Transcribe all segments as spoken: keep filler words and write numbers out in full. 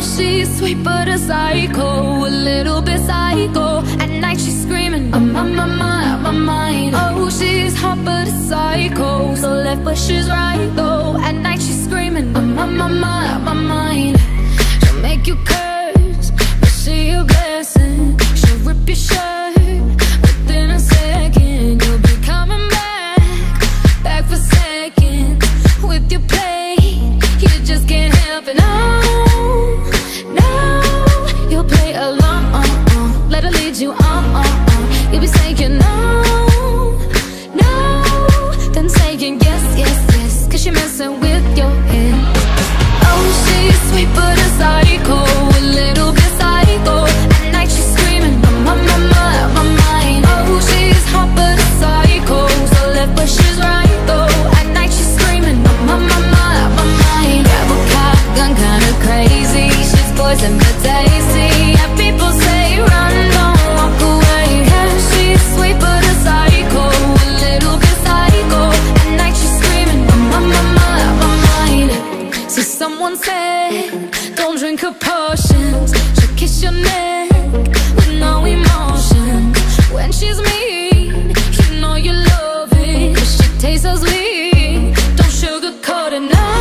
she's sweet but a psycho, a little bit psycho. At night she's screaming, I'm on my mind, my mind. Oh, she's hot but a psycho, so left but she's right though. At night she's screaming, I'm on my mind, my mind. She'll make you curse, but she a blessing. She'll rip your shirt within a second. You'll be coming back, back for seconds with your plate. You just can't help it, no, no. You'll play along, let her lead you on, you'll be saying no, no, then saying yes, yes, yes, cause you're messing with your head. Oh, she's sweet but a psycho, a little bit psycho. At night she's screaming, I'm on my mind, my mind. Oh, she's hot but a psycho, so left but she's right though. At night she's screaming, I'm on my mind, my mind. Grab a cop, gun kinda crazy. She's poison but tasty. Yeah, people say run, don't walk away. Yeah, she's sweet but a psycho, a little bit psycho. At night she's screaming, I'm on my mind, my mind. So someone said, don't drink her potions. She'll kiss your neck with no emotion. When she's mean, you know you love it, cause she tastes so sweet. Don't sugarcoat it, no,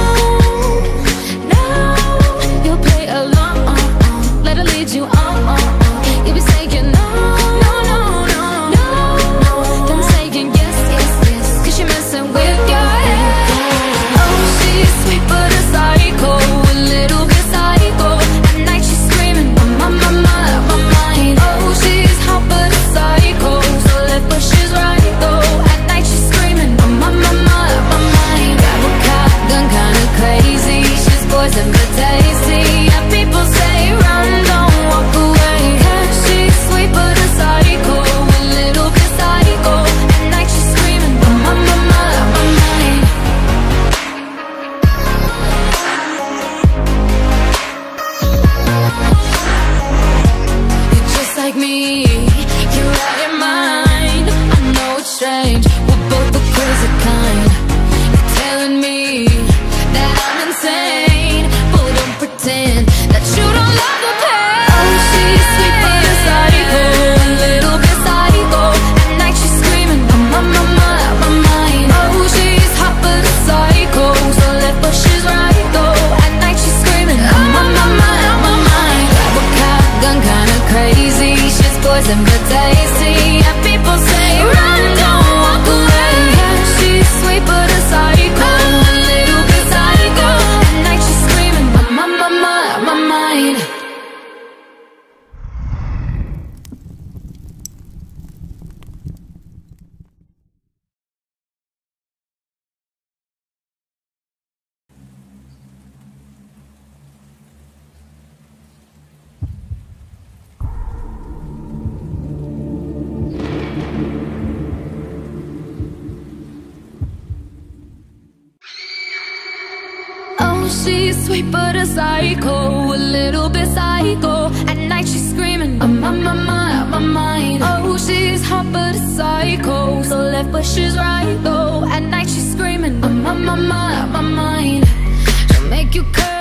no. You'll play along, let her lead you on. You'll be saying no, no, no, no, no, no. Then saying yes, yes, yes, cause you're messing with your head. Oh, she's sweet but a psycho, a little bit psycho. At night she's screaming, I'm on my mind, my mind. Oh, she's hot but a psycho, so left but she's right though. At night she's screaming, I'm on my mind, my mind. Grab a cop, gun kinda crazy. She's poison but tasty. Yeah, people say run, don't walk away. Yeah, she's sweet but a psycho, a little bit psycho. At night she's screaming, I'm on my mind, my mind. You're just like me, you're out your mind. I know it's strange, we're both the crazy kind. You're telling me that I'm insane, but don't pretend that you don't love the pain. Oh, she's sweet but a psycho, a little bit psycho. At night she's screaming, I'm on my mind, my mind. Oh, she's hot but a psycho, so left but she's right though. At night she's screaming, I'm on my mind, my mind. Grab a cop, gun kinda crazy. She's poison but tasty. Yeah, people say run, don't walk away. Yeah, she's sweet but a psycho, a little bit psycho. At night she's screaming, I'm on my mind, my mind. Oh, she's sweet but a psycho, a little bit psycho. At night she's screaming, I'm on my mind, my mind. Oh, she's hot but a psycho, so left but she's right though. At night she's screaming, I'm on my mind, my mind. She'll make you curse.